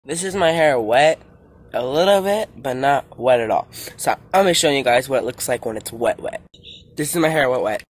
This is my hair wet a little bit, but not wet at all. So I'm gonna show you guys what it looks like when it's wet. This is my hair wet.